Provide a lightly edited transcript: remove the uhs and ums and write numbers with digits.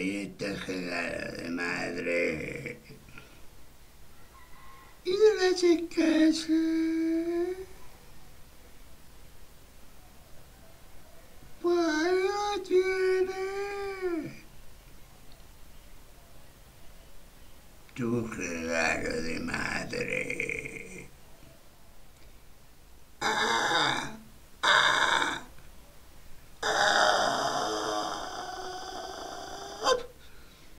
y este regalo de madre. Y de las escasas. Pues ahí lo tiene. Tu regalo de madre.